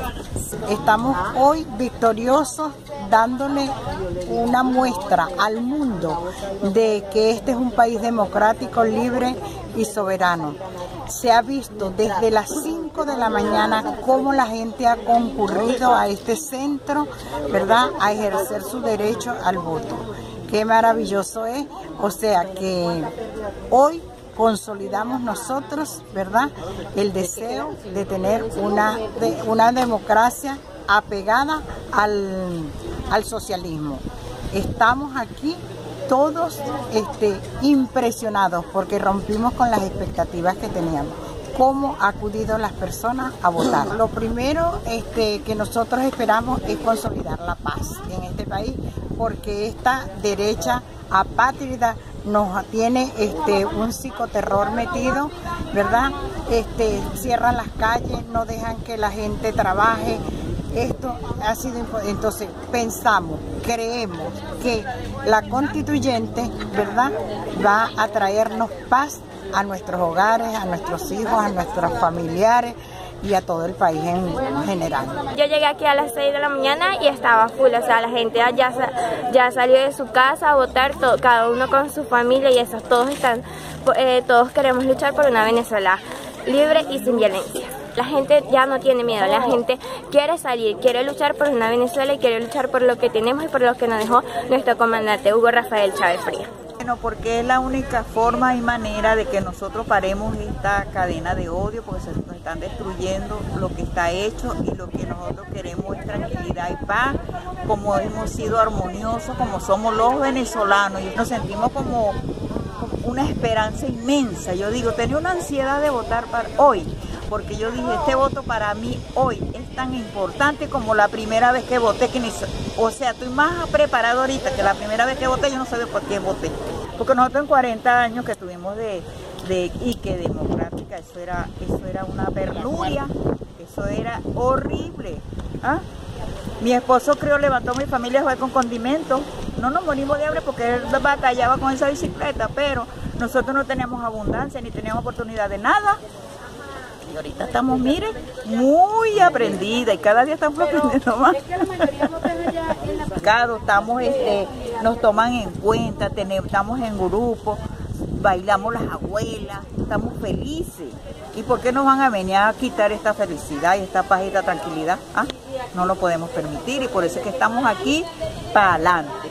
Estamos hoy victoriosos, dándole una muestra al mundo de que este es un país democrático, libre y soberano. Se ha visto desde las 5 de la mañana cómo la gente ha concurrido a este centro, ¿verdad?, a ejercer su derecho al voto. Qué maravilloso es. O sea que hoy consolidamos nosotros, ¿verdad?, el deseo de tener una democracia apegada al socialismo. Estamos aquí todos impresionados porque rompimos con las expectativas que teníamos. ¿Cómo han acudido las personas a votar? Lo primero que nosotros esperamos es consolidar la paz en este país, porque esta derecha apátrida nos tiene un psicoterror metido, ¿verdad? Cierran las calles, no dejan que la gente trabaje. Esto ha sido, entonces pensamos, creemos que la constituyente, ¿verdad?, va a traernos paz a nuestros hogares, a nuestros hijos, a nuestros familiares y a todo el país en general. Yo llegué aquí a las 6 de la mañana y estaba full, o sea, la gente ya salió de su casa a votar, cada uno con su familia, y eso, todos queremos luchar por una Venezuela libre y sin violencia. La gente ya no tiene miedo, la gente quiere salir, quiere luchar por una Venezuela y quiere luchar por lo que tenemos y por lo que nos dejó nuestro comandante Hugo Rafael Chávez Frías. Bueno, porque es la única forma y manera de que nosotros paremos esta cadena de odio, porque nos están destruyendo lo que está hecho, y lo que nosotros queremos es tranquilidad y paz, como hemos sido armoniosos, como somos los venezolanos, y nos sentimos como una esperanza inmensa. Yo digo, tenía una ansiedad de votar para hoy, porque yo dije, este voto para mí hoy es tan importante como la primera vez que voté, o sea, estoy más preparado ahorita que la primera vez que voté. Yo no sé por qué voté, porque nosotros en 40 años que estuvimos y que democrática, eso era una perluria, eso era horrible, ¿ah? Mi esposo levantó mi familia fue con condimentos. No nos morimos de hambre porque él batallaba con esa bicicleta, pero nosotros no teníamos abundancia ni teníamos oportunidad de nada. Y ahorita estamos, miren, muy aprendida, y cada día estamos aprendiendo más. Estamos, nos toman en cuenta, estamos en grupo, bailamos las abuelas, estamos felices. ¿Y por qué nos van a venir a quitar esta felicidad y esta paz y esta tranquilidad? ¿Ah? No lo podemos permitir, y por eso es que estamos aquí para adelante.